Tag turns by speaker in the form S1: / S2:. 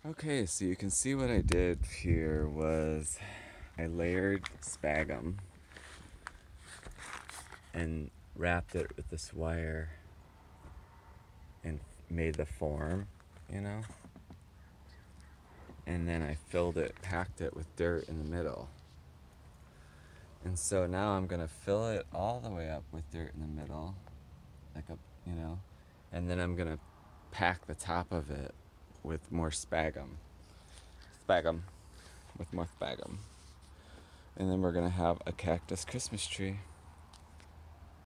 S1: Okay, so you can see what I did here was I layered sphagnum and wrapped it with this wire and made the form, you know? And then I filled it, packed it with dirt in the middle. And so now I'm gonna fill it all the way up with dirt in the middle, like a, you know, and then I'm gonna pack the top of it with more sphagnum, with more sphagnum. And then we're gonna have a cactus Christmas tree.